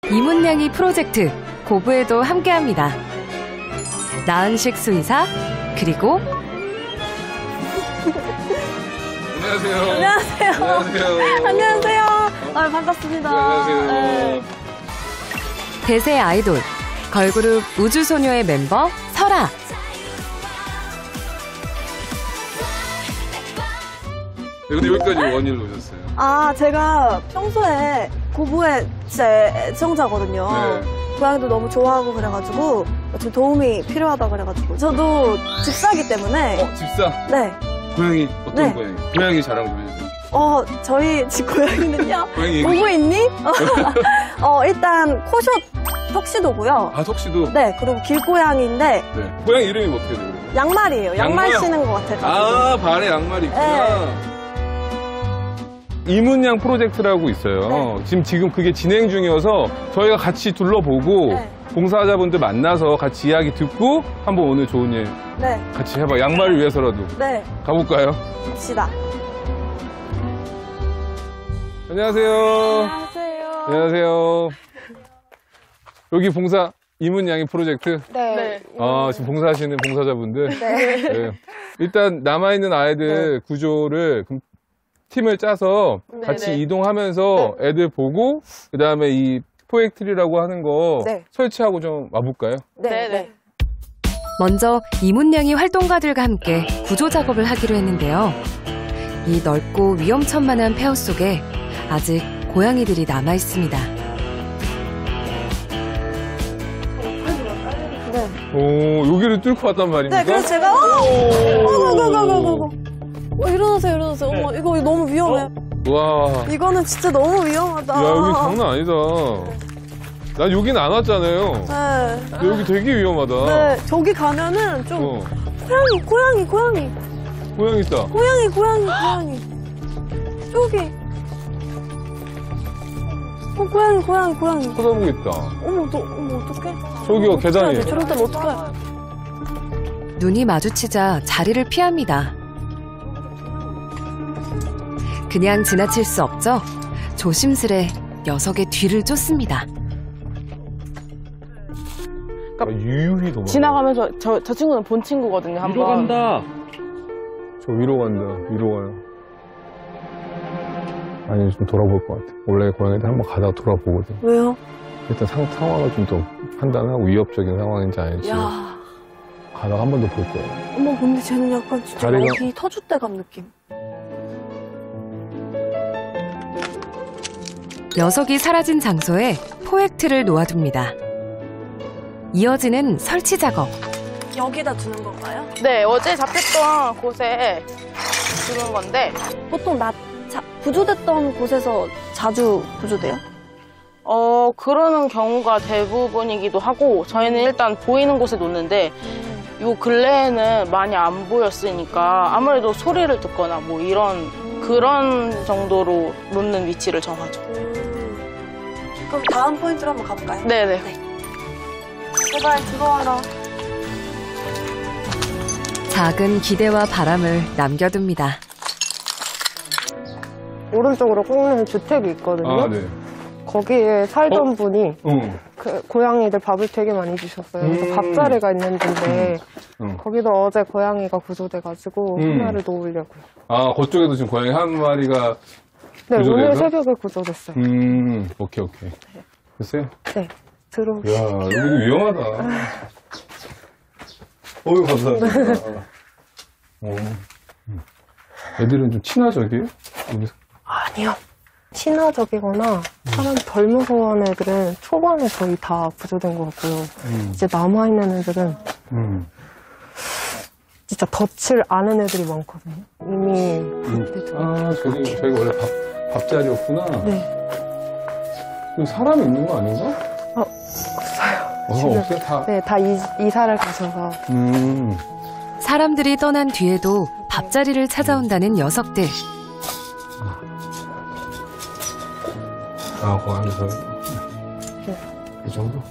이문냥이 프로젝트 고부에도 함께합니다. 나은식 수의사 그리고 안녕하세요. 안녕하세요. 안녕하세요. 안녕하세요. 아, 반갑습니다. 안녕하세요. 네. 대세 아이돌 걸그룹 우주소녀의 멤버 설아. 네, 근데 여기까지 원일로 오셨어요. 아, 제가 평소에 고부의 진짜 애청자거든요. 네. 고양이도 너무 좋아하고 그래가지고 좀 도움이 필요하다 그래가지고 저도 집사기 때문에 집사? 네. 고양이 어떤 네. 고양이? 고양이 자랑 좀 해주세요. 저희 집 고양이는요. 고양이 고부 있니? 일단 코숏 턱시도고요. 아, 턱시도? 네, 그리고 길고양이인데 네. 고양이 이름이 어떻게 돼요? 양말이에요. 양말 양말? 신는 것 같아요. 아, 발에 양말이 있구나. 이문냥 프로젝트라고 있어요. 네. 지금 그게 진행 중이어서 저희가 같이 둘러보고 네. 봉사자분들 만나서 같이 이야기 듣고 한번 오늘 좋은 일 네. 같이 해봐. 양말을 위해서라도. 네. 가볼까요? 갑시다. 안녕하세요. 안녕하세요. 안녕하세요. 여기 봉사 이문냥이 프로젝트? 네. 지금 봉사하시는 봉사자분들? 네. 네. 일단 남아있는 아이들 구조를 팀을 짜서 같이 이동하면서 애들 보고 그 다음에 이 포획트리라고 하는 거 설치하고 좀 와볼까요? 네. 먼저 이문냥이 활동가들과 함께 구조 작업을 하기로 했는데요. 이 넓고 위험천만한 폐허 속에 아직 고양이들이 남아 있습니다. 여기를 뚫고 왔단 말입니까? 네, 그래서 제가 일어나세요. 어머, 이거 너무 위험해. 와. 이거는 진짜 너무 위험하다. 야, 여기 장난 아니다. 난 여긴 안 왔잖아요. 네. 근데 여기 되게 위험하다. 네, 저기 가면은 좀 고양이. 고양이 있다. 고양이. 저기. 고양이. 쳐다보겠다. 어머, 어떡해? 저기요, 계단이. 저럴 땐 어떡해? 눈이 마주치자 자리를 피합니다. 그냥 지나칠 수 없죠? 조심스레 녀석의 뒤를 쫓습니다. 유유히 도망가. 지나가면서 저 친구는 본 친구거든요. 위로 간다. 저 위로 간다. 위로 가요. 아니, 좀 돌아볼 것 같아. 원래 고양이들 한번 가다가 돌아보거든. 왜요? 일단 상황을 좀 더 판단하고 위협적인 상황인지 아닌지 야. 가다가 한 번 더 볼 거예요. 어머, 근데 쟤는 약간 진짜 다리가- 여기 터줏대감 느낌. 녀석이 사라진 장소에 포획트를 놓아둡니다. 이어지는 설치 작업. 여기다 두는 건가요? 네, 어제 잡혔던 곳에 두는 건데 보통 구조됐던 곳에서 자주 구조돼요? 그러는 경우가 대부분이기도 하고 저희는 일단 보이는 곳에 놓는데 요 근래에는 많이 안 보였으니까 아무래도 소리를 듣거나 뭐 그런 정도로 놓는 위치를 정하죠. 그럼 다음 포인트로 한번 가볼까요? 네네. 제발 들어와라. 작은 기대와 바람을 남겨둡니다. 오른쪽으로 꺾는 주택이 있거든요. 네. 거기에 살던 분이 그 고양이들 밥을 되게 많이 주셨어요. 그래서 밥자리가 있는 데인데 거기도 어제 고양이가 구조돼가지고 하나를 놓으려고요. 아, 그쪽에도 지금 고양이 한 마리가 네, 구조돼서? 오늘 새벽에 구조됐어요. 오케이. 됐어요? 네, 들어오세요. 야, 여기도 위험하다. 어휴, 감사합니다. 애들은 좀 친화적이에요? 여기서? 아니요. 친화적이거나 사람 덜 무서워하는 애들은 초반에 거의 다 구조된 것 같고요. 이제 남아있는 애들은 진짜 덫을 아는 애들이 많거든요. 이미 저기 원래 밥자리였구나. 네. 여기 사람이 있는 거 아닌가? 없어요. 없어요? 다? 네, 다 이사를 가셔서. 사람들이 떠난 뒤에도 밥자리를 찾아온다는 녀석들. 거기서 이 정도?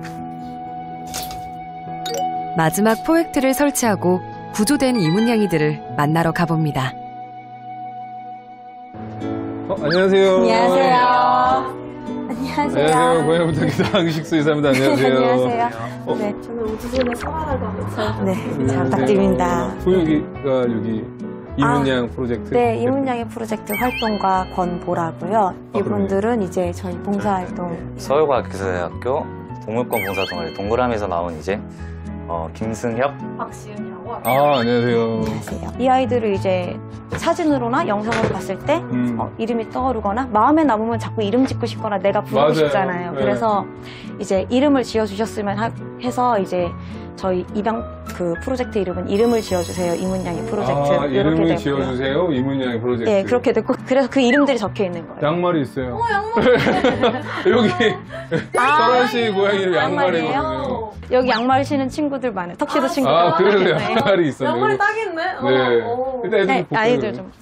마지막 포획트를 설치하고 구조된 이문냥이들을 만나러 가봅니다. 안녕하세요. 안녕하세요. 안녕하세요. 고향부터 기사 의식수 이사입니다. 안녕하세요. 안녕하세요. 네. 저는 우주소녀 설아라고 합니다. 네, 잘 부탁드립니다. 여기가 여기 이문양 프로젝트. 네, 이문양의 프로젝트 활동가 권보라고요. 이분들은 이제 저희 봉사활동. 서울과학기술대학교 동물권 봉사 동아리 동그라미에서 나온 이제 김승혁, 박시은이라고 합니다. 안녕하세요. 안녕하세요. 이 아이들을 이제 사진으로나 영상으로 봤을 때 이름이 떠오르거나 마음에 남으면 자꾸 이름 짓고 싶거나 내가 부르고 맞아요. 싶잖아요. 네. 그래서 이제 이름을 지어주셨으면 해서 이제 저희 입양 그 프로젝트 이름은 이름을 지어주세요. 이문양의 프로젝트. 이렇게 이름을 됐고요. 지어주세요. 이문양의 프로젝트. 네, 그렇게 됐고 그래서 그 이름들이 적혀 있는 거예요. 양말이 있어요. 여기 설아 씨 고향 이름 양말이에요? 양말이거든요. 여기 양말 신은 친구들 많아요. 턱시도 친구들. 그래서 네. 양말이 있었네. 양말이 딱있네. 네. 일단 애들 네, 볼게요. 아이들 좀.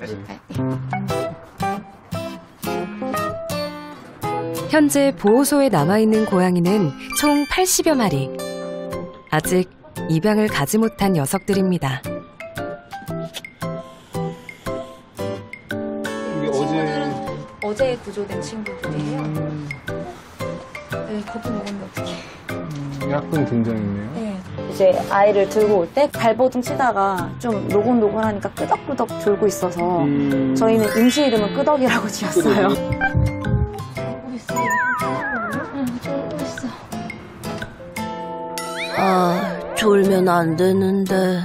현재 보호소에 남아있는 고양이는 총 80여 마리. 아직 입양을 가지 못한 녀석들입니다. 이게 어제 구조된 친구들이에요. 네, 겁을 먹었는데 어떡해. 약간 긴장했네요. 네. 이제 아이를 들고 올 때 발버둥 치다가 좀 노곤노곤하니까 끄덕끄덕 졸고 있어서 저희는 임시 이름은 끄덕이라고 지었어요. 졸고 있어. 졸고 있어. 졸면 안 되는데.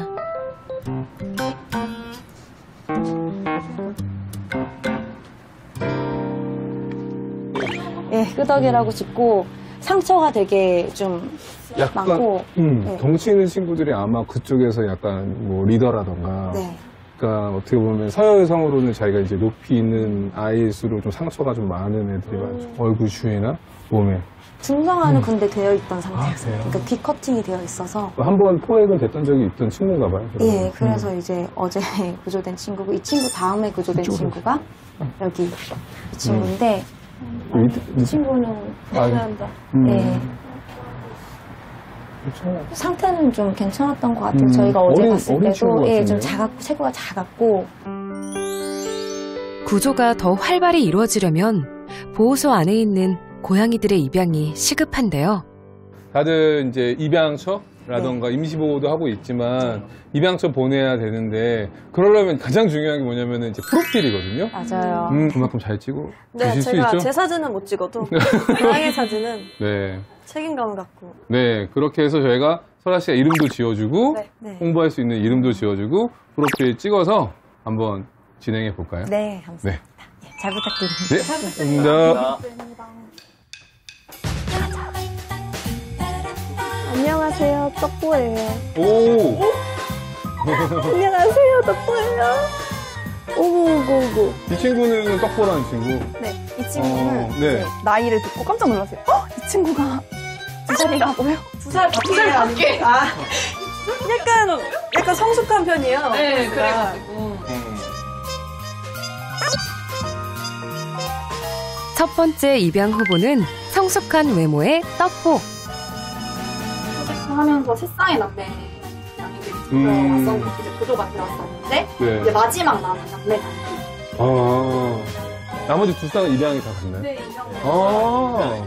예, 끄덕이라고 짓고 상처가 되게 좀 약간 많고. 네. 덩치 있는 친구들이 아마 그쪽에서 약간 뭐 리더라던가 네. 그러니까 어떻게 보면 서열성으로는 자기가 이제 높이 있는 아이일수록 좀 상처가 좀 많은 애들이 많죠. 얼굴 주위나 몸에. 중성화는 근데 되어 있던 상태였어요. 그래요? 그러니까 귀 커팅이 되어 있어서. 한번 포획은 됐던 적이 있던 친구인가 봐요. 그러면. 예, 그래서 이제 어제 구조된 친구고 이 친구 다음에 구조된 친구가 여기 이 친구인데 이 친구는 예. 상태는 좀 괜찮았던 것 같아요. 저희가 어제 봤을 때도 예, 좀 작았고 체구가 작았고. 구조가 더 활발히 이루어지려면 보호소 안에 있는 고양이들의 입양이 시급한데요. 다들 이제 입양처라던가 임시보호도 하고 있지만 입양처 보내야 되는데 그러려면 가장 중요한 게 뭐냐면 이제 프로필이거든요. 맞아요. 그만큼 잘 찍어 네, 주실 수 제가 있죠? 제 사진은 못 찍어도 고양이 사진은 네. 책임감을 갖고. 네, 그렇게 해서 저희가 설아 씨가 이름도 지어주고 네. 홍보할 수 있는 이름도 지어주고 프로필 찍어서 한번 진행해 볼까요? 네, 감사합니다. 네. 예, 잘 부탁드립니다. 네, 감사합니다. 안녕하세요, 떡보예요. 오, 안녕하세요, 떡보예요. 오고. 이 친구는 떡보라는 친구. 네, 이 친구는 네. 이제 나이를 듣고 깜짝 놀랐어요. 이 친구가 2살이라고요? 2살 밖에? 약간 성숙한 편이에요. 네, 그래가지고. 첫 번째 입양 후보는 성숙한 외모의 떡보. 하면서 새싹이 남매 양이들이 들어왔었는데 이제 구조가 들어왔었는데 네. 이제 마지막 남은 남매 양이 나머지 두 쌍은 입양이 다 갔나요? 네, 이런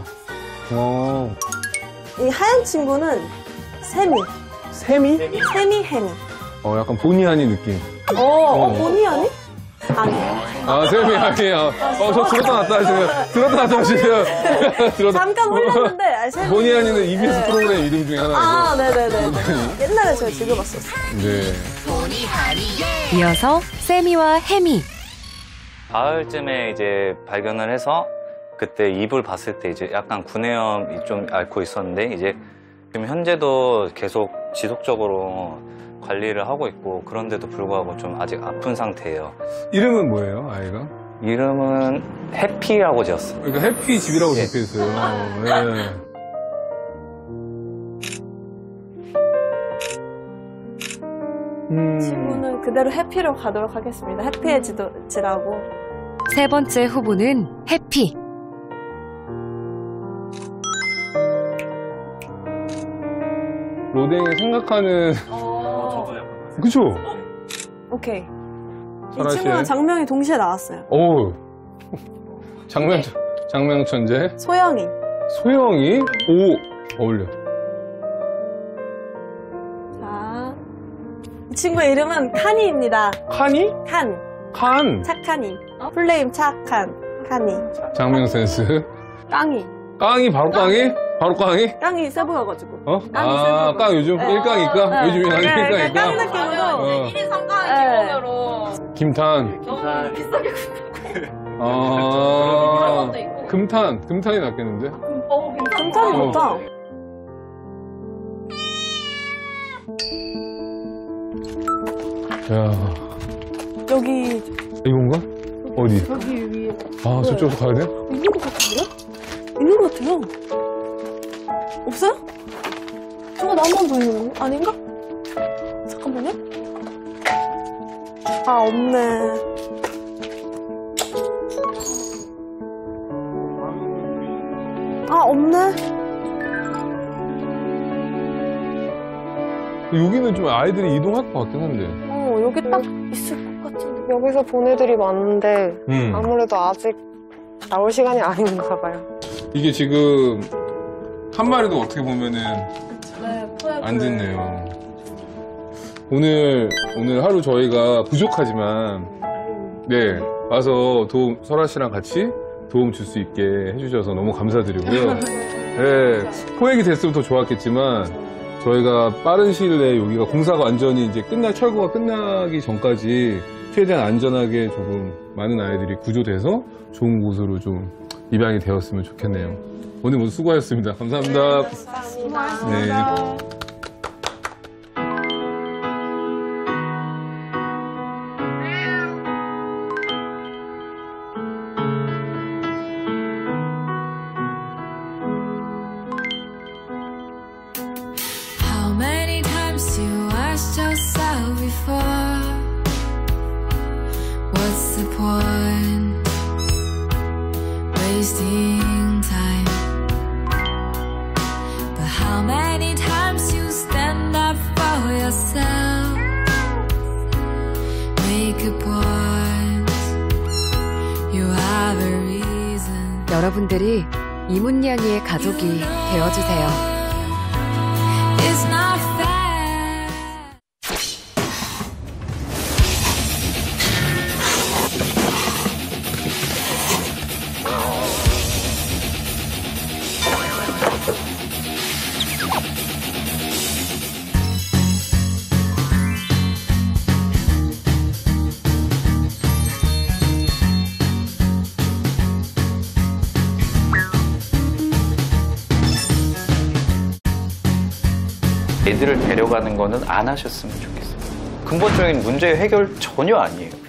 이 하얀 친구는 세미. 세미? 세미. 약간 보니 아니 느낌. 본의 아니? 아니에요. 세미 아니에요. 저 들었다 놨다 하시네요. 잠깐 홀렸는데, 세미. 보니 아니는 EBS 프로그램 이름 중에 하나예요. 네네네. 옛날에 제가 즐겨봤었어요. 네. 이어서 세미와 해미. 가을쯤에 이제 발견을 해서 그때 입을 봤을 때 이제 약간 구내염이 좀 앓고 있었는데 이제 지금 현재도 계속 지속적으로 관리를 하고 있고 그런데도 불구하고 좀 아직 아픈 상태예요. 이름은 뭐예요, 아이가? 이름은 해피라고 지었어요. 그러니까 해피 집이라고 예. 적혀 있어요. 네. 친구는 그대로 해피로 가도록 하겠습니다. 해피해지라고. 세 번째 후보는 해피. 로댕이 생각하는. 그쵸? 오케이. 이 설아 친구랑 씨의. 장명이 동시에 나왔어요. 장명천재. 소영이. 소영이? 오, 어울려. 자, 이 친구의 이름은 칸이입니다. 칸이? 칸. 칸. 착한이. 플레임 착한. 칸이. 장명 센스. 깡이. 깡이 바로 깡이? 바로 깡이? 깡이 세 보여가지고. 어? 아, 깡 요즘 1깡이까? 네. 요즘 유난히 1깡이까? 깡 느낌으로. 1인 3강의 기본으로. 김탄. 비싸게 아, 금탄이 낫겠는데? 금탄이 좋다. 야, 여기. 이건가? 어디? 여기 위에. 아, 저쪽으로 가야 돼? 있는 것 같은데요? 있는 것 같아요. 없어요? 저거 나만 보이는 거 아닌가? 잠깐만요. 아, 없네. 아, 없네. 여기는 좀 아이들이 이동할 것 같긴 한데. 여기 딱 있을 것 같은데. 여기서 본 애들이 많은데 아무래도 아직 나올 시간이 아닌가 봐요. 이게 지금 한 마리도 어떻게 보면은 안 네, 됐네요. 오늘 하루 저희가 부족하지만 네 와서 설아 씨랑 같이 도움 줄 수 있게 해주셔서 너무 감사드리고요. 네, 포획이 됐으면 더 좋았겠지만 저희가 빠른 시일 내에 여기가 공사가 완전히 이제 철거가 끝나기 전까지 최대한 안전하게 조금 많은 아이들이 구조돼서 좋은 곳으로 좀 입양이 되었으면 좋겠네요. 오늘 모두 수고하셨습니다. 감사합니다. 네. How many times you asked yourself before? What's the point? Wasting time. But how many times you stand up for yourself? Make a point. You have a reason. 여러분들이 이문냥이의 가족이 되어주세요. It's not fair. 애들을 데려가는 거는 안 하셨으면 좋겠어요. 근본적인 문제 해결 전혀 아니에요.